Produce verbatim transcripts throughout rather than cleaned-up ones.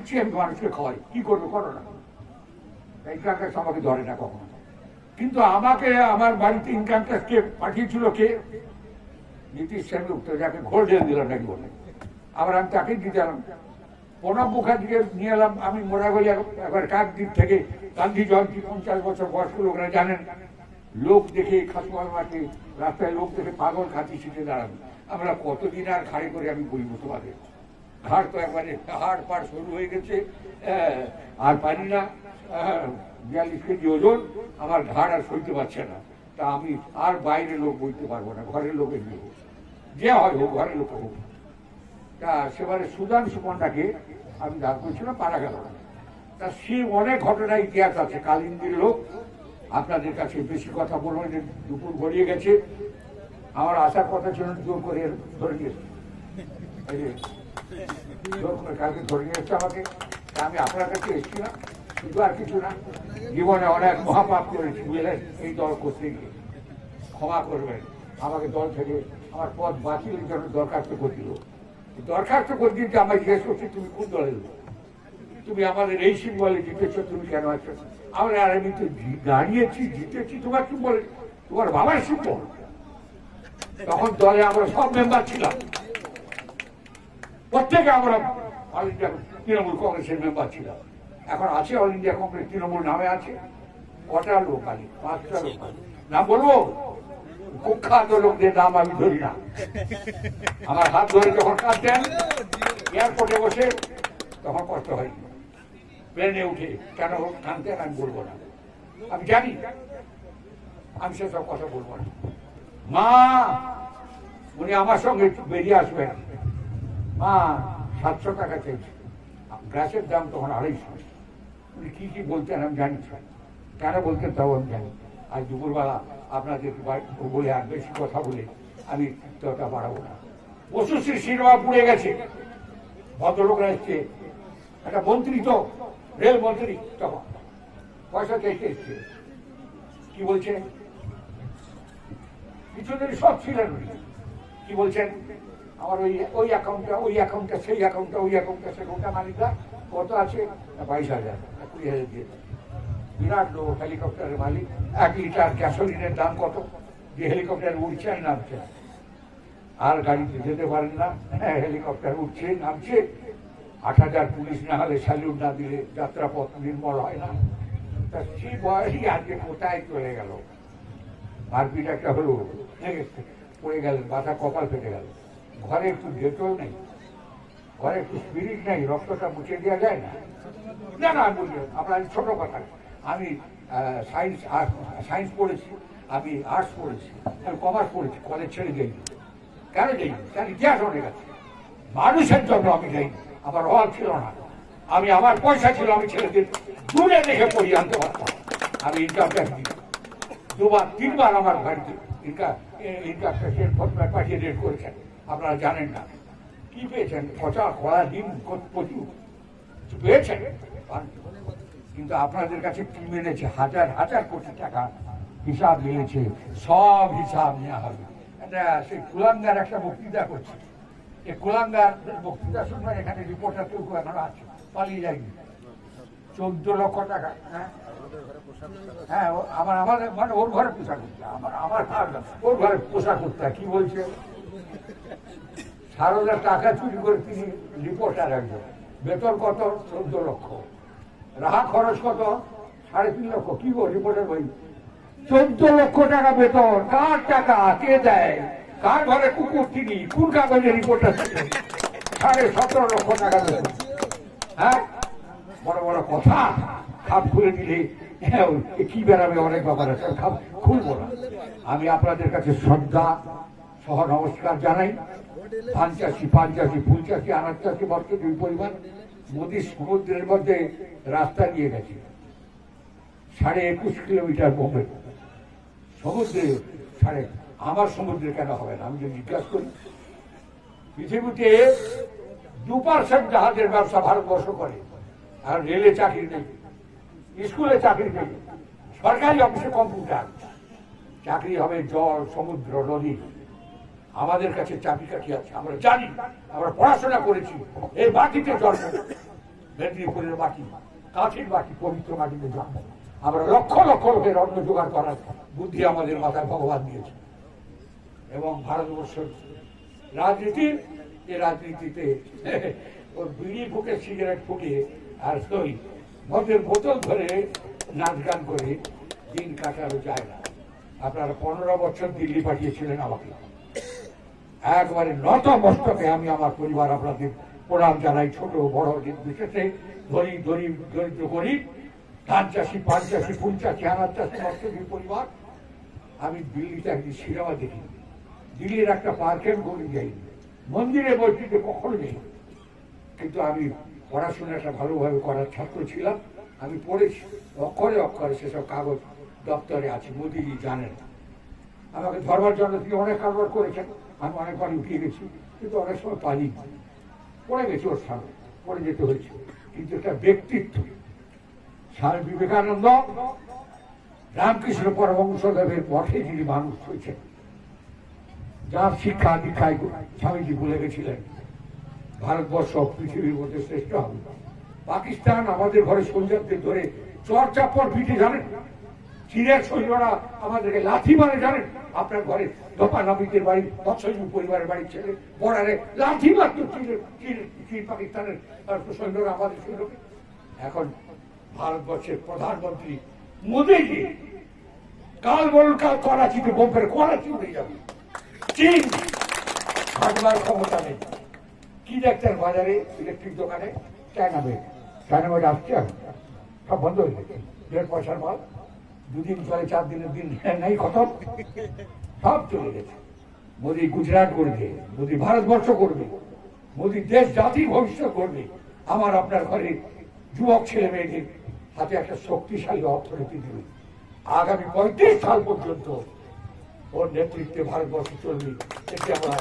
দিচ্ছি, আমি মানুষকে খাওয়াই, কি করবো করো না। ইনকাম ট্যাক্স আমাকে ধরে না কখনো। কিন্তু আমাকে আমার বাড়িতে ইনকাম ট্যাক্স কে পাঠিয়েছিল, কে? নীতিশ সেনগুপ্ত, যাকে ঘোর ঢেলে দিলাম নাকি বলে। আবার আমি তাকেই দিতে এলাম। প্রণব মুখার্জিকে নিয়ে এলাম আমি মোড়াগলি, একবার কাকদ্বীপ থেকে গান্ধী জয়ন্তী, পঞ্চাশ বছর বয়স্ক লোকরা জানেন, লোক দেখে খাসওয়াল মাঠে রাস্তায় লোক দেখে পাগল খাতি শিখে দাঁড়াবে। আমরা কতদিন আর ঘাড়ে করে আমি বলবো তোমাদের, ঘাড় তো একবারে হাড় পাড় শুরু হয়ে গেছে, আর পারি না, বিয়াল্লিশ কেজি ওজন, আমার ঘাড় আর সইতে পারছে না। তা আমি আর বাইরে লোক বইতে পারবো না, ঘরের লোকের নিয়ে যে হয় হোক, ঘরের লোক হোক। তা সেবারে সুদান সুপর্ণাকে আমি দাঁড় করেছিলাম, পারা গেল না। তা সে অনেক ঘটনা ইতিহাস আছে, কালিন্দির লোক। আপনাদের কাছে বেশি কথা বলবো, যে দুপুর গড়িয়ে গেছে, আমার আসার কথা ছিল জোর করে ধরে নিয়েছে, জোর করে কালকে ধরে নিয়ে এসছে আমাকে। আমি আপনার কাছে এসছি না, শুধু আর কিছু না, জীবনে অনেক মহাপাপ করেছি বুঝলেন, এই দল করতে গিয়ে ক্ষমা করবেন। আমাকে দল থেকে আমার পদ বাতিলের জন্য দরখাস্ত করছিল, দরখাস্ত করে দিয়েছে। আমায় জিজ্ঞেস করছি তুমি কোন দলের লোক, তুমি আমাদের এই সিম্বলে জিতেছ, তুমি কেন আছো? আমরা আর আমি তো দাঁড়িয়েছি, জিতেছি, তোমার কি বলে, তোমার বাবার সিম্বল। তখন দলে আমরা সব মেম্বার ছিলাম, প্রত্যেকে আমরা অল ইন্ডিয়া তৃণমূল কংগ্রেসের মেম্বার ছিলাম। এখন আছে অল ইন্ডিয়া কংগ্রেস, তৃণমূল নামে আছে। কটা লোক আছে? পাঁচটা লোক আছে। নাম বলবো? কুখ্যাত লোকদের নাম আমি ধরি না। আমার হাত ধরে যখন কাঁদতেন এয়ারপোর্টে বসে, তখন কষ্ট হয়। প্লেনে উঠে কেন কাঁদতেন আমি বলবো না, আমি জানি, আমি সেসব কথা বলবো না। মা, উনি আমার সঙ্গে বেরিয়ে আসবেন। মা, সাতশো টাকা চাইছে, গ্যাসের দাম তখন আড়াইশো। উনি কি কি বলতেন আমি জানি, কেন বলতেন তাও আমি জানি। আজ দুপুরবেলা আপনাদের বলে আর বেশি কথা বলে আমি কথা বাড়াবো না। বসুশ্রী সিনেমা পুড়ে গেছে, ভদ্রলোকরা এসছে, একটা মন্ত্রী তো, রেল মন্ত্রী, তখন পয়সা চাইতে এসছে। কি বলছেন? কিছুদিন সব ছিলেন, কি বলছেন, আমার ওই ওই অ্যাকাউন্টটা, ওই অ্যাকাউন্টটা, সেই অ্যাকাউন্টটা, ওই অ্যাকাউন্টটা, সেখানটা মালিকরা কত আছে? বাইশ হাজার, কুড়ি হাজার দিয়ে। বিরাট লোক, হেলিকপ্টারের মালিক। এক লিটার গ্যাসোলিনের দাম কত? যে হেলিকপ্টার উঠছে আর নামছে, আর গাড়িতে যেতে পারেন না, হ্যাঁ হেলিকপ্টার উঠছে নামছে। আট হাজার পুলিশ না হলে, স্যালিউট না দিলে যাত্রাপথ নির্মল হয় না। তা সেই বয়সই আজকে কোথায় চলে গেল? মারপিট একটা হলো, পড়ে গেলেন, মাথা কপাল ফেটে গেল। ঘরে একটু ডেটল নেই, ঘরে একটু স্পিরিট নেই, রক্তটা মুছে দেওয়া যায় না? না না আমি বলি, আপনার ছোট কথা, আমি সায়েন্স সায়েন্স পড়েছি, আমি আর্টস পড়েছি, আমি কমার্স পড়েছি, কলেজ ছেড়ে যাই। কেন যাই? তার ইতিহাস অনেক আছে। মানুষের জন্য আমি যাই, আমার অভাব ছিল না, আমি আমার পয়সা ছিল, আমি ছেলেদের দূরে দেখে পড়িয়ে আনতে পারতাম। আমি ইনকাম ট্যাক্স দিই, দুবার তিনবার আমার বাড়িতে ইনকাম ইনকাম ট্যাক্সের পাঠিয়ে রেট করেছেন, আপনারা জানেন না। কি পেয়েছেন? পচা খোলা ডিম প্রচুর পেয়েছেন, কিন্তু আপনাদের কাছে কি মেনেছে? হাজার হাজার কোটি টাকা হিসাব মিলেছে, সব হিসাব নেওয়া হবে। এটা সেই কুলাঙ্গার একটা বক্তৃতা করছে, এই কুলাঙ্গার বক্তৃতা শুনবেন, এখানে রিপোর্টার কেউ এখন আছে, পালিয়ে যায়নি। চোদ্দ লক্ষ টাকা, হ্যাঁ হ্যাঁ, আমার আমার মানে ওর ঘরে পোশাক করতে, আমার আমার ওর ঘরে পোশাক করতে। কি বলছে? সারদা টাকা চুরি করে তিনি রিপোর্টার একজন, বেতন কত? চোদ্দ লক্ষ। রাহা খরচ কত? সাড়ে তিন লক্ষ। কি গো রিপোর্টার ভাই, চোদ্দ লক্ষ টাকা বেতন, কার টাকা? কে দেয়? কার ঘরে কুকুর তিনি? কোন কাগজে রিপোর্টার? সাড়ে সতেরো লক্ষ টাকা বেতন। হ্যাঁ, বড় বড় কথা, খাপ খুলে দিলে কি বেড়াবে, অনেক ব্যাপার আছে, খাপ খুলবো না। আমি আপনাদের কাছে শ্রদ্ধা সহ নমস্কার জানাই। ধান চাষি, পান চাষি, ফুল চাষি, আনাজ চাষি বর্তমান দুই পরিমাণ মোদী সমুদ্রের মধ্যে রাস্তা নিয়ে গেছে, সাড়ে একুশ কিলোমিটার বোম্বে সমুদ্রে। সাড়ে আমার সমুদ্রে কেন হবে না? আমি যদি জিজ্ঞাসা করি, পৃথিবীতে দু পার্সেন্ট জাহাজের ব্যবসা ভারতবর্ষ করে, আর রেলে চাকরি নেই, স্কুলে চাকরি নেই, সরকারি অফিসে কম্পিউটার। চাকরি হবে জল, সমুদ্র, নদী। আমাদের কাছে চাবি কাঠি আছে, আমরা জানি, আমরা পড়াশোনা করেছি, এই মাটিতে জন্ম, মেদিনীপুরের মাটি, কাঠের মাটি, পবিত্র মাটিতে জন্ম। আমরা লক্ষ লক্ষ লোকের অন্ন জোগাড় করার বুদ্ধি আমাদের মাথায় ভগবান দিয়েছে। এবং ভারতবর্ষের রাজনীতি, যে রাজনীতিতে ওর বিড়ি ফুকে, সিগারেট ফুকে, আর ওই মদের বোতল ধরে নাচ গান করে দিন কাটানো যায় না। আপনারা পনেরো বছর দিল্লি পাঠিয়েছিলেন আমাকে, একবারে নত মস্তকে আমি আমার পরিবার আপনাদের প্রণাম জানাই, ছোট বড় বিশেষে ধনী গরিব দরিদ্র গরিব, ধান চাষি, পান চাষি, ফুল চাষি, আনাজ চাষি, মৎস্যজীবী পরিবার। আমি দিল্লিতে একদিন সিনেমা দেখি, দিল্লির একটা পার্কের গড়ি যাই, মন্দিরে মসজিদে কখনো নেই, কিন্তু আমি পড়াশোনাটা ভালোভাবে করার ছাত্র ছিলাম। আমি পড়েছি অক্ষরে অক্ষরে, সেসব কাগজ দপ্তরে আছে, মোদিজি জানেন। আমাকে ধরবার জন্য তিনি অনেক কারবার করেছেন, আমি অনেকবার উঠিয়ে গেছি, কিন্তু অনেক সময় পারি পড়ে গেছি ওর সামনে, পড়ে যেতে হয়েছে। কিন্তু একটা ব্যক্তিত্ব, স্বামী বিবেকানন্দ, রামকৃষ্ণ পরমহংসদেবের পথে যিনি মানুষ হয়েছেন, যার শিক্ষা দীক্ষায় স্বামীজি বলে গেছিলেন ভারতবর্ষ পৃথিবীর মধ্যে শ্রেষ্ঠ হবে। পাকিস্তান আমাদের ঘরে সোলজারদের ধরে চর চাপড় পিঠে, জানেন? চীনের সৈন্যরা আমাদেরকে লাথি মারে, জানেন? আপনার ঘরে দোপা নাবিকের বাড়ি, মৎস্যজীবী পরিবারের বাড়ির ছেলে বর্ডারে লাথি মারত চীন পাকিস্তানের সৈন্যরা আমাদের সৈন্যকে। এখন ভারতবর্ষের প্রধানমন্ত্রী মোদীজি কাল বলুন কাল করাচিতে বোম্বের করাচি উড়ে যাবে, চীন হাঁটবার ক্ষমতা নেই। কি দেখতেন বাজারে ইলেকট্রিক দোকানে? চায়না বেড, চায়না বেড আসছে, সব বন্ধ হয়ে গেছে, দেড় পয়সার মাল, দুদিন চলে, চার দিনের দিন নেই, খতম, সব চলে গেছে। মোদী গুজরাট করবে, মোদী ভারতবর্ষ করবে, মোদী দেশ জাতি ভবিষ্যৎ করবে। আমার আপনার ঘরে যুবক ছেলে মেয়েদের হাতে একটা শক্তিশালী অর্থনীতি দেবে। আগামী পঁয়ত্রিশ সাল পর্যন্ত ওর নেতৃত্বে ভারতবর্ষ চলবে। এটি আমরা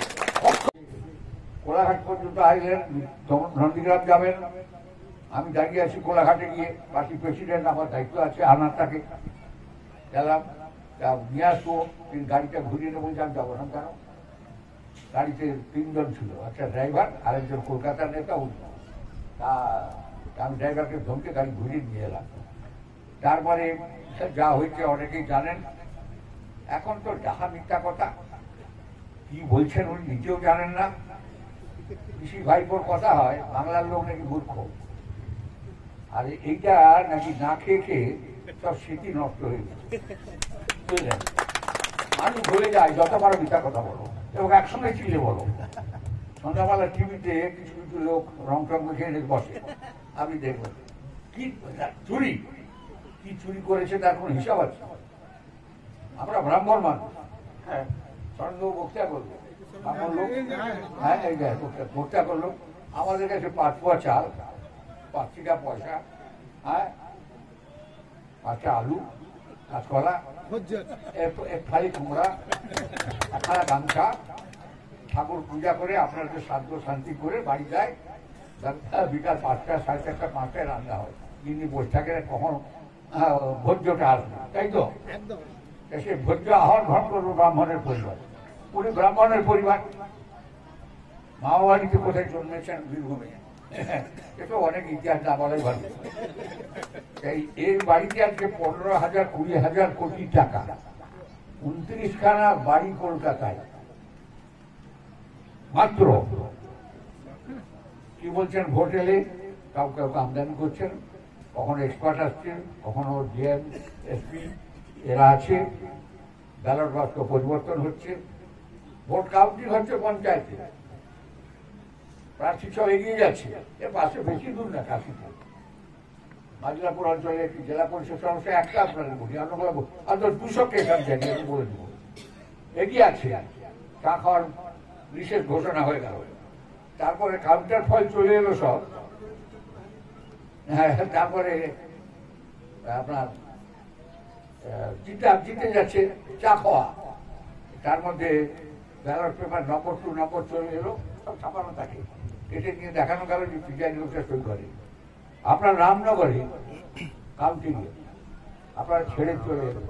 কোলাঘাট পর্যন্ত আসলেন, নন্দীগ্রাম যাবেন, আমি দাঁড়িয়ে আছি কোলাঘাটে গিয়ে, পার্টি প্রেসিডেন্ট, আমার দায়িত্ব আছে আনার, তাকে গেলাম, নিয়ে আসবো, গাড়িটা ঘুরিয়ে নেবো, যান যাবো না কেন? গাড়িতে তিনজন ছিল, একটা ড্রাইভার, আরেকজন কলকাতার নেতা, তা আমি ড্রাইভারকে ধমকে গাড়ি ঘুরিয়ে নিয়ে এলাম। তারপরে যা হয়েছে অনেকেই জানেন। এখন তো যাহা মিথ্যা কথা, কি বলছেন উনি নিজেও জানেন না। কৃষি ভাইপোর কথা হয়, বাংলার লোক নাকি মূর্খ, আর এইটা নাকি না খেয়ে খেয়ে সব স্মৃতি নষ্ট হয়ে গেছে, বুঝলেন? মানুষ ভুলে যায় যতবার মিথ্যা কথা বলো, এবং একসঙ্গে চিলে বলো। সন্ধ্যাবেলা টিভিতে কিছু কিছু লোক রং টং খেয়ে বসে, আপনি দেখবেন কি চুরি, কি চুরি করেছে তার কোনো হিসাব আছে? আমরা ব্রাহ্মণ মানুষ, হ্যাঁ, স্বর্ণ বক্তা করলো, ব্রাহ্মণ লোক, হ্যাঁ, বক্তা করলো, আমাদের কাছে পাঁচ পোয়া চাল, পাঁচ টাকা পয়সা, হ্যাঁ, পাঁচটা আলু, কাঁচকলা, এক থালি কুমড়া, একখানা গামছা, ঠাকুর পূজা করে আপনাদের শান্ত শান্তি করে বাড়ি যায়। বিকাল পাঁচটা, সাড়ে চারটা, পাঁচটায় রান্না হয়, যিনি বসে থাকেন কখন ভোজ্যটা আসবে, তাই তো? সে ভোজ্য আহ্বান গ্রহণ করবো ব্রাহ্মণের পরিবার, উনি ব্রাহ্মণের পরিবার, মাওবাড়িতে কোথায় জন্মেছেন? বীরভূমে। এটা অনেক ইতিহাস না বলাই ভালো। এই এর বাড়িতে আজকে পনেরো হাজার কুড়ি হাজার কোটি টাকা, উনত্রিশ খানা বাড়ি কলকাতায় মাত্র। কি বলছেন? ভোট এলে কাউকে কাউকে আমদানি করছেন, কখনো এক্সপার্ট আসছে, কখনো ডিএম এসপি এরা আছে, ব্যালট বাক্স পরিবর্তন হচ্ছে, ভোট কাউন্টিং হচ্ছে পঞ্চায়েতে, প্রার্থী সব এগিয়ে যাচ্ছে। এর পাশে বেশি দূর না, কাশিতে মাদলাপুর অঞ্চলে একটি জেলা পরিষদ সদস্য, একটা আপনাদের বলি, অন্যগুলো আর দুশো কেসার জায়গায় বলে দেবো, এগিয়ে আছে। চা খাওয়ার বিশেষ ঘোষণা হয়ে গেল, তারপরে কাউন্টার ফল চলে এলো সব, হ্যাঁ, তারপরে আপনার জিতে জিতে যাচ্ছে চা খাওয়া, তার মধ্যে ballot paper number two number চলে এলো, সব ছাপানো থাকে, কেটে নিয়ে দেখানো গেল যে প্রিজাইডিং লোকটা সই করে। আপনার রামনগরে কাউন্টিং আপনারা ছেড়ে চলে এলো,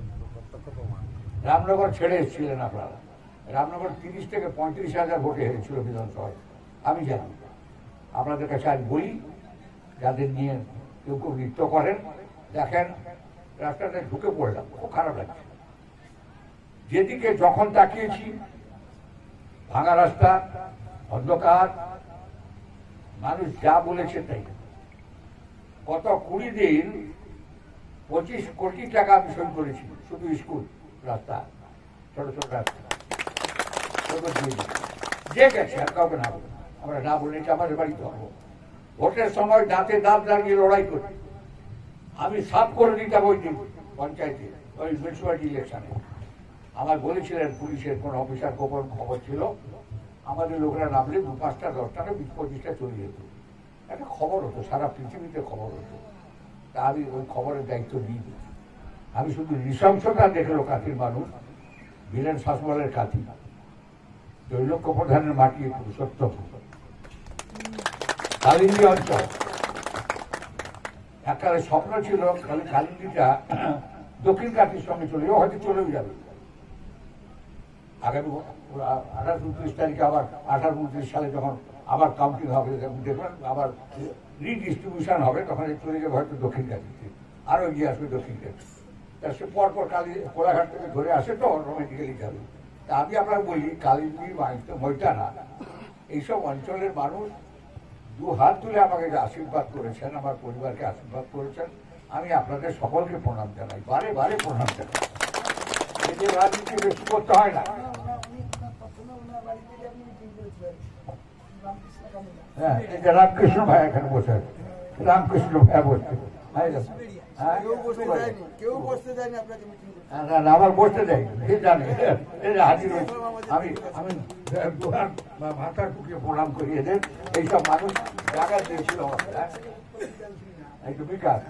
রামনগর ছেড়ে এসেছিলেন আপনারা। রামনগর তিরিশ থেকে পঁয়ত্রিশ হাজার ভোটে হেরেছিল বিধানসভায়, আমি জানি। আপনাদের কাছে আজ বলি, যাদের নিয়ে কেউ কেউ নৃত্য করেন, দেখেন রাস্তাতে ঢুকে পড়লাম, খুব খারাপ লাগছে। যেদিকে যখন তাকিয়েছি ভাঙা রাস্তা, অন্ধকার, মানুষ যা বলেছে তাই। গত কুড়ি দিন পঁচিশ কোটি টাকা আমি সই করেছি শুধু স্কুল রাস্তা, ছোট ছোট রাস্তা যে গেছে, আর কাউকে না বলে আমরা না বলে আমাদের বাড়িতে হবো। ভোটের সময় দাঁতে দাঁত লাগিয়ে লড়াই করি। আমি সাফ করে দিতাম ওই দিন পঞ্চায়েতে, ওই মিউনিসিপ্যালিটি ইলেকশনে। আমার বলেছিলেন পুলিশের কোন অফিসার গোপন খবর ছিল, আমাদের লোকেরা নামলে দু পাঁচটা দশটাকে বিশ পঁচিশটা চলে যেত, একটা খবর হতো, সারা পৃথিবীতে খবর হতো। তা আমি ওই খবরের দায়িত্ব নিই। আমি শুধু নৃশংসতা দেখলো কাতির মানুষ, বীরেন শাসমলের কাতি, তৈলক্য প্রধানের মাটি পুরুষোত্তম কালিন্দী অঞ্চল। একবারে স্বপ্ন ছিল খালি কালিন্দীটা দক্ষিণ কাতির সঙ্গে চলে যাবে, হয়তো চলেও যাবে। আগামী আঠারো উনত্রিশ তারিখে আবার আঠারো উনত্রিশ সালে যখন আবার কাউন্টিং হবে, দেখবেন আবার রিডিস্ট্রিবিউশন হবে, তখন চলে যাবে হয়তো দক্ষিণ কাতিতে, আরও এগিয়ে আসবে দক্ষিণ কাতি। তা সে পরপর কালী কোলাঘাট থেকে ধরে আসে তো অটোমেটিক্যালি যাবে। তা আমি আপনার বলি কালিন্দী ময়টানা এইসব অঞ্চলের মানুষ দু হাত তুলে আমাকে আশীর্বাদ করেছেন, আমার পরিবারকে আশীর্বাদ করেছেন। আমি আপনাদের সকলকে প্রণাম জানাই, বারে বারে প্রণাম জানাই। এদের রাজনীতি বেশি করতে হয় না। হ্যাঁ, রামকৃষ্ণ ভাই এখানে বসে আছে, রামকৃষ্ণ ভাই বসছে। আমার বসতে দেয়, সে জানে হাজির হয়েছে। আমি আমি মাথা টুকিয়ে প্রণাম করি এদের। এইসব মানুষ জায়গা দিয়েছিল একটু বিকাশ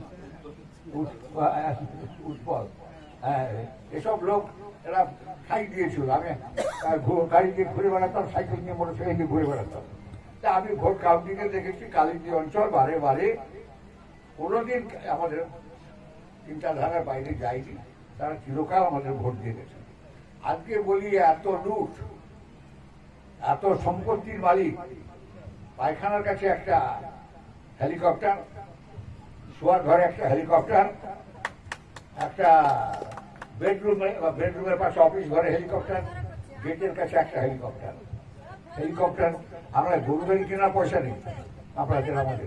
উৎপল, হ্যাঁ, এসব লোক এরা সাইড দিয়েছিল। আমি গাড়ি দিয়ে ঘুরে বেড়াতাম, সাইকেল নিয়ে মোটরসাইকেল নিয়ে ঘুরে বেড়াতাম। তা আমি ভোট কাউন্টিংয়ে দেখেছি কালিন্দী অঞ্চল বারে বারে কোনোদিন আমাদের চিন্তাধারার বাইরে যায়নি, তারা চিরকাল আমাদের ভোট দিয়ে গেছে। আজকে বলি এত লুট, এত সম্পত্তির মালিক, পায়খানার কাছে একটা হেলিকপ্টার, শোয়ার ঘরে একটা হেলিকপ্টার, একটা বেডরুমে বেডরুমের পাশে অফিস ঘরে হেলিকপ্টার, গেটের কাছে একটা হেলিকপ্টার। হেলিকপ্টার আমরা গরু গাড়ি কেনার পয়সা নেই আপনাদের, আমাদের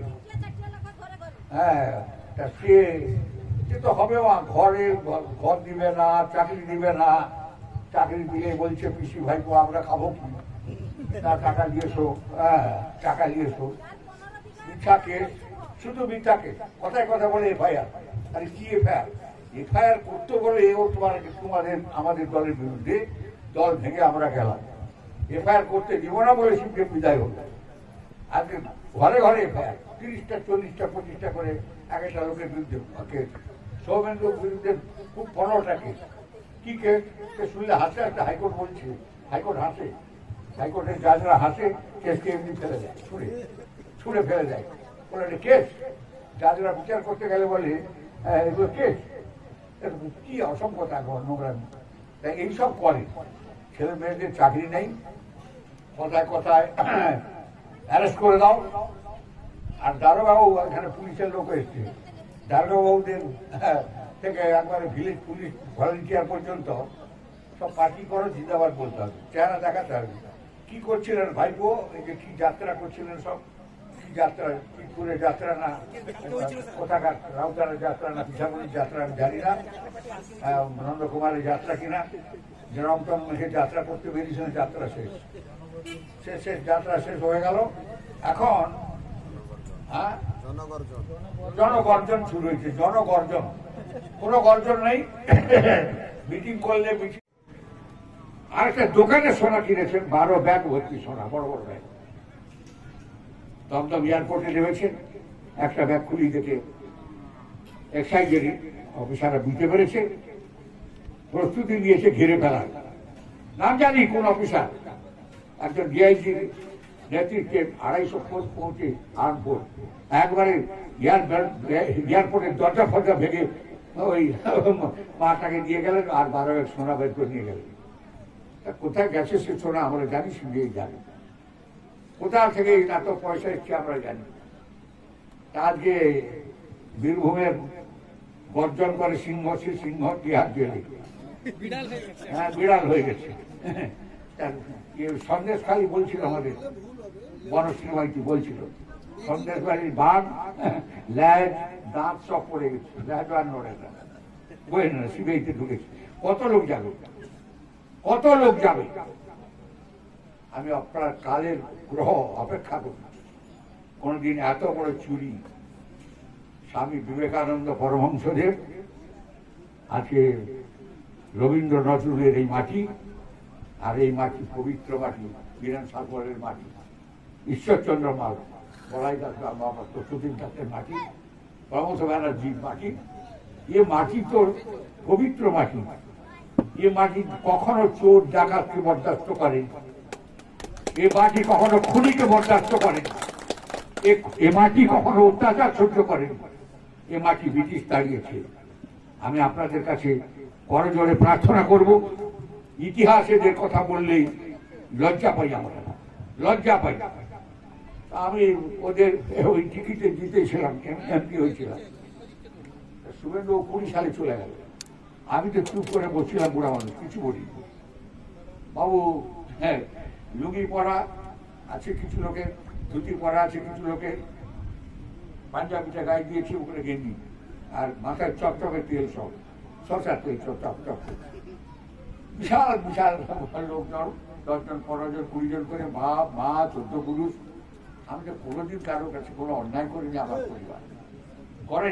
হ্যাঁ, তা সে তো হবে ঘরে ঘর দিবে না, চাকরি দিবে না। চাকরি দিলে বলছে পিসি ভাইপো আমরা খাবো কি, না টাকা দিয়েছো, হ্যাঁ টাকা দিয়েছো। মিথ্যা কেস, শুধু মিথ্যা কেস, কথায় কথা বলে এফআইআর। আরে কি এফআইআর? এফআইআর করতে বলে ও তোমার তোমাদের আমাদের দলের বিরুদ্ধে, দল ভেঙে আমরা গেলাম। এফআইআর করতে দিব না বলে শিবকে বিদায় হল। আজকে ঘরে ঘরে এফআইআর, তিরিশটা চল্লিশটা পঁচিশটা করে এক একটা লোকের বিরুদ্ধে কেস। সৌমেন্দ্রর বিরুদ্ধে খুব পনেরোটা কেস। কি কেস? সে শুনলে হাসে, একটা হাইকোর্ট বলছে, হাইকোর্ট হাসে, হাইকোর্টের জাজরা হাসে, কেসকে এমনি ফেলে দেয়, ছুড়ে ছুড়ে ফেলে দেয়। বলে এটা কেস। জাজরা বিচার করতে গেলে বলে এগুলো কেস। কি অসম্ভবতা, নোংরামি। তাই এইসব করে। ছেলে মেয়েদের চাকরি নেই, কথায় কথায় অ্যারেস্ট করে দাও। আর দারোগাবু, এখানে পুলিশের লোক এসছে, দারোগাবুদের থেকে একবারে ভিলেজ পুলিশ ভলেন্টিয়ার পর্যন্ত সব পার্টি করো, জিন্দাবাদ বলতে হবে, চেহারা দেখাতে হবে। কি করছিলেন ভাইপো, এই যে কি যাত্রা করছিলেন, সব কি যাত্রা, চিতপুরের যাত্রা না কোথাকার রাউতারের যাত্রা না পিঠাগুড়ির যাত্রা আমি জানি না, নন্দকুমারের যাত্রা কিনা, যেরকম সে যাত্রা করতে বেরিয়েছিলেন, যাত্রা শেষ শেষ শেষ যাত্রা শেষ হয়ে গেল। এখন হ্যাঁ জনগর্জন শুরু হয়েছে, জনগর্জন। কোন গর্জন নেই, মিটিং করলে মিটিং। আর একটা দোকানে সোনা কিনেছেন, বারো ব্যাগ ভর্তি সোনা, বড় বড় ব্যাগ। দমদম এয়ারপোর্টে নেমেছেন, একটা ব্যাগ খুলি দেখে এক্সাইজেরই অফিসাররা বুঝতে পেরেছে, প্রস্তুতি নিয়েছে ঘিরে ফেলার। নাম জানি কোন অফিসার, একজন ডিআইজির নেতৃত্বে আড়াইশো ফুট পৌঁছে আনপুর একবারে এয়ারপোর্টের দরজা ফরজা ভেঙে ওই মাটাকে দিয়ে গেলেন, আর বারো এক সোনা বের করে নিয়ে গেলেন। কোথায় গেছে সে সোনা আমরা জানি, শুনেই জানি। কোথা থেকে এত পয়সা এসছে আমরা জানি। আজকে বীরভূমের বর্জন করে সিংহ সে সিংহ টিহার জেলে হ্যাঁ বিড়াল হয়ে গেছে। সন্দেশ খালি বলছিল আমাদের বনশ্রী মাইতি বলছিল সন্দেশ বাড়ির বাঘ ল্যাজ দাঁত সব পড়ে গেছে, ল্যাজ আর নড়ে না, বই না সিবিআইতে ঢুকেছে। কত লোক যাবে, কত লোক যাবে। আমি আপনার কালের গ্রহ অপেক্ষা করি। কোনদিন এত বড় চুরি স্বামী বিবেকানন্দ পরমহংসদেব, আজকে রবীন্দ্র নজরুলের এই মাটি, আর এই মাটি পবিত্র মাটি বীরেন সাগরের মাটি, ঈশ্বরচন্দ্র মাল, বলাই দাস সুধীর দাসের মাটি, প্রমথ ব্যানার্জির মাটি। এ মাটি তো পবিত্র মাটি। এ মাটি কখনো চোর ডাকাতকে বরদাস্ত করে, এ মাটি কখনো খুনিকে বরদাস্ত করে, এ মাটি কখনো অত্যাচার সহ্য করে। এ মাটি ব্রিটিশ দাঁড়িয়েছে। আমি আপনাদের কাছে করজোড়ে প্রার্থনা করব, ইতিহাসেদের কথা বললেই লজ্জা পাই, আমরা লজ্জা পাই। আমি ওদের ওই টিকিটে জিতেছিলাম, এমপি হয়েছিলাম। শুভেন্দু কুড়ি সালে চলে গেল। আমি তো চুপ করে বসছিলাম, বুড়া মানুষ, কিছু বলি। বাবু হ্যাঁ লুঙ্গি পরা আছে কিছু লোকের, ধুতি পরা আছে কিছু লোকের, পাঞ্জাবিটা গায়ে দিয়েছে ওখানে গেঞ্জি, আর মাথায় চকচকে তেল, সব শসার তেল, সব চকচক। বিশাল বিশাল লোকজন, দশজন পনেরো জন কুড়ি জন করে বাপ মা চোদ্দ পুরুষ। আমি তো কোনোদিন কারোর কাছে কোনো অন্যায় করিনি, আমার পরিবার করেন।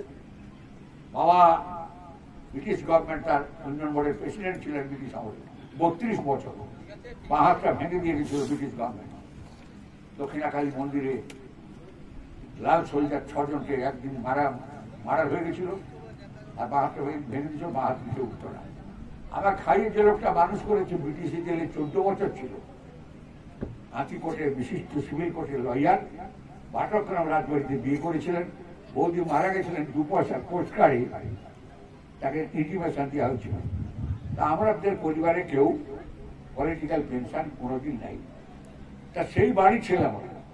বাবা ব্রিটিশ গভর্নমেন্ট, তার ইউনিয়ন বোর্ডের প্রেসিডেন্ট ছিলেন ব্রিটিশ আমলে বত্রিশ বছর। বাঁ হাতটা ভেঙে দিয়ে গেছিল ব্রিটিশ গভর্নমেন্ট। দক্ষিণাকালী মন্দিরে লাল সোলজার ছজনকে একদিন মারা মারা হয়ে গেছিল, আর বাঁ হাতটা ভেঙে দিয়েছিল, বাঁ হাত দিতে উঠত না। আমার খাইয়ে যে লোকটা মানুষ করেছে ব্রিটিশ জেলে চোদ্দ বছর ছিল, হাতি কোর্টের বিশিষ্ট সিভিল কোর্টের লয়ার, বাটগ্রাম রাজবাড়িতে বিয়ে করেছিলেন। বৌদি মারা গেছিলেন দু পয়সার পোস্ট কার্ডে, তাকে ইন্টিমেশন দেওয়া হয়েছিল। তা আমাদের পরিবারে কেউ পলিটিক্যাল পেনশন কোনোদিন নাই। তা সেই বাড়ি ছিলাম।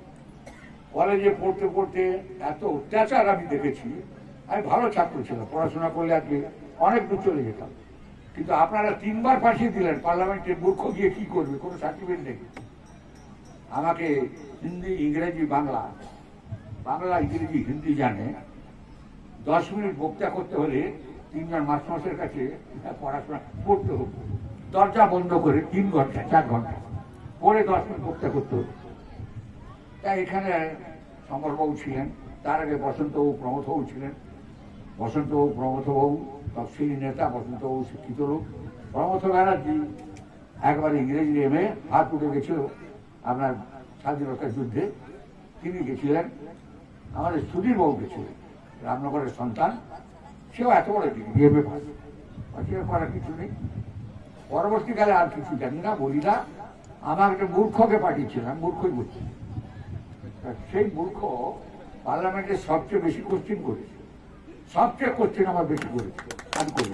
কলেজে পড়তে পড়তে এত অত্যাচার আমি দেখেছি। আমি ভালো ছাত্র ছিলাম, পড়াশোনা করলে আজকে অনেক দূর চলে যেতাম। কিন্তু আপনারা তিনবার পাঠিয়ে দিলেন পার্লামেন্টে, মূর্খ গিয়ে কি করবে, কোনো সার্টিফিকেট নেই। আমাকে হিন্দি ইংরেজি বাংলা, বাংলা ইংরেজি হিন্দি জানে, দশ মিনিট বক্তৃতা করতে হলে তিনজন মাস্টারের কাছে পড়াশোনা করতে হতো, দরজা বন্ধ করে তিন ঘন্টা চার ঘন্টা পরে দশ মিনিট বক্তৃতা করতে হতো। তাই এখানে শঙ্করবাবু ছিলেন, তার আগে বসন্তবাবু প্রমথবাবু ছিলেন। বসন্তবাবু প্রমথবাবু তফসিলি নেতা, বসন্তবাবু শিক্ষিত লোক। প্রমথ ব্যানার্জি একবারে ইংরেজি এম এ, হাত উঠে গেছিল আপনার স্বাধীনতা যুদ্ধে, তিনি গেছিলেন। আমাদের সুধীর বাবু গেছিলেন, রামনগরের সন্তান, সেও এত বড় ডিগ্রি এম এ পাস, করার কিছু নেই। পরবর্তীকালে আর কিছু জানি না, বলি না। আমার একটা মূর্খকে পাঠিয়েছিলাম, মূর্খই বলছি। সেই মূর্খ পার্লামেন্টের সবচেয়ে বেশি কোশ্চিন করেছে, সবচেয়ে কোশ্চিন আমার বেশি করেছে, আমি করি।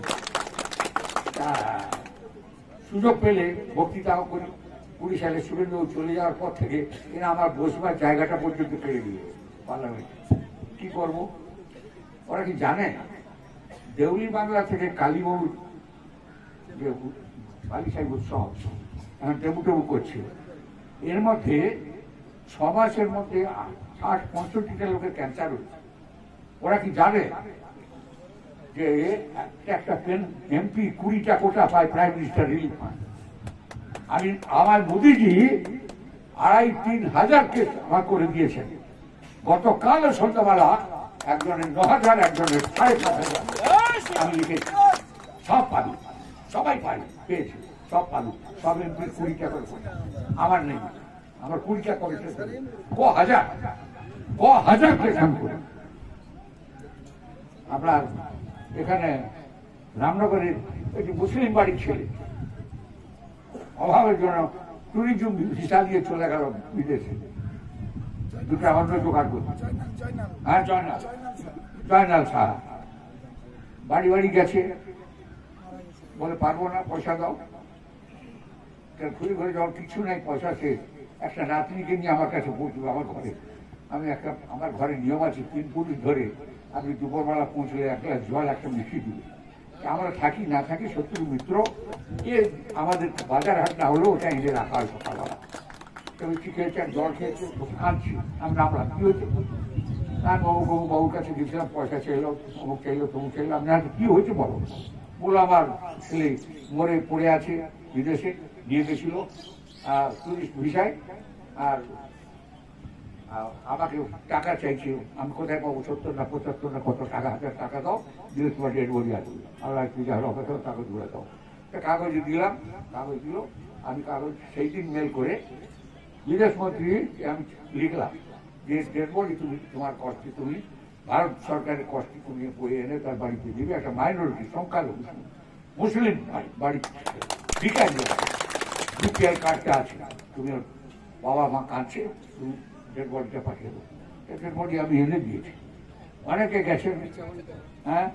সুযোগ পেলে বক্তৃতাও করি। কুড়ি সালে শুভেন্দু চলে যাওয়ার পর থেকে এরা আমার বসবার জায়গাটা পর্যন্ত পেরে দিয়েছে পার্লামেন্টে। কি করবো? ওরা কি জানে দেউলি বাংলা থেকে কালীবাবুর যে বালিশাহী উৎসব এখন টেবু টেবু করছিল, এর মধ্যে ছ মাসের মধ্যে ষাট পঁয়ষট্টিটা লোকের ক্যান্সার হয়েছে। ওরা কি জানে যে একটা এমপি কুড়িটা কোটা পায় প্রাইম মিনিস্টার রিলিফ ফান্ড? আমি আমার মোদিজি আড়াই তিন হাজার কেস আমার করে দিয়েছেন। গতকাল সন্ধ্যাবেলা একজনের ন হাজার, একজনের সাড়ে সাত হাজার আমি লিখেছি। সব পাবি, সবাই পাই, পেয়েছি, সব পাবি। সব এমপির কুড়িটা করে, আমার নেই। আমার কুড়িটা করে ক হাজার ক হাজার কেস আমি করি। আপনার এখানে রামনগরের একটি মুসলিম বাড়ির ছেলে অভাবের জন্য ট্যুরিজম ভিসা দিয়ে চলে গেল বিদেশে, দুটা অন্য জোগাড় করতে। হ্যাঁ জয়নাল, জয়নাল সাহা বাড়ি বাড়ি গেছে, বলে পারবো না, পয়সা দাও। ঘুরে ঘুরে যাওয়ার কিছু নাই, পয়সা শেষ। একটা নাতনিকে নিয়ে আমার কাছে পৌঁছবে, আমার ঘরে আমি একটা আমার ঘরে নিয়ম আছে তিন পুলিশ ধরে আপনি দুপুরবেলা পৌঁছলে এক গ্লাস জল একটা মিশিয়ে দিবে। আমরা থাকি না থাকি শত্রু মিত্র এ আমাদের বাজার হাট না হলেও ওটা এনে রাখা হয় সকালবেলা। কেউ কি খেয়েছে জল খেয়েছে কাঁদছি, আমি নামলাম কি হয়েছে, আমি বাবু বাবু বাবুর কাছে গেছিলাম, পয়সা চাইলো, অমুক চাইলো তমুক চাইলো। আমি হয়তো কি হয়েছে বলো, বলো আমার ছেলে মরে পড়ে আছে বিদেশে, নিয়ে গেছিল টুরিস্ট ভিসায়, আর আমাকে টাকা চাইছে। আমি কোথায় পাবো, সত্তর না পঁচাত্তর না কত টাকা, হাজার টাকা দাও, দিলে তোমার ডেড বডি আছে, আমরা পূজা হলো অপেক্ষা কাগজ ঘুরে দাও। কাগজ দিলাম, কাগজ দিল, আমি কাগজ সেই দিন মেল করে বিদেশ মন্ত্রী আমি লিখলাম যে ডেড বডি তুমি তোমার কষ্টে তুমি ভারত সরকারের কষ্টে তুমি বয়ে এনে তার বাড়িতে দিবে, একটা মাইনরিটি সংখ্যালঘু মুসলিম বাড়ি ভিকারি বিপিএল কার্ডটা আছে, তুমি বাবা মা কাঁদছে, তুমি ডেড বডিটা পাঠিয়ে দেবো। ডেড বডি আমি এনে দিয়েছি, অনেকে গেছেন, হ্যাঁ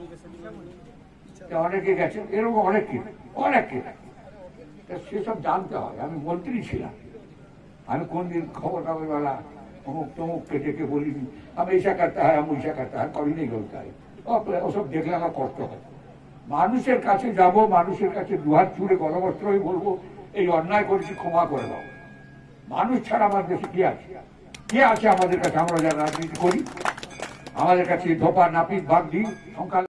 অনেকে গেছেন, এরকম অনেকে অনেকে সেসব জানতে হয়। আমি মন্ত্রী ছিলাম, আমি কোনদিন খবর কাগজওয়ালা অমুক তমুককে ডেকে বলিনি আমি ऐसा करता है हम ऐसा करता है, कभी नहीं बोलता है। ওসব দেখলে আমার কষ্ট হয়। মানুষের কাছে যাব, মানুষের কাছে দুহাত চুড়ে গণবস্ত্র হয়ে বলবো এই অন্যায় করেছি, ক্ষমা করে দাও। মানুষ ছাড়া আমার দেশে কে আছে, কে আছে আমাদের কাছে? আমরা যারা রাজনীতি করি আমাদের কাছে ধোপা নাপিত বাগদি সংখ্যা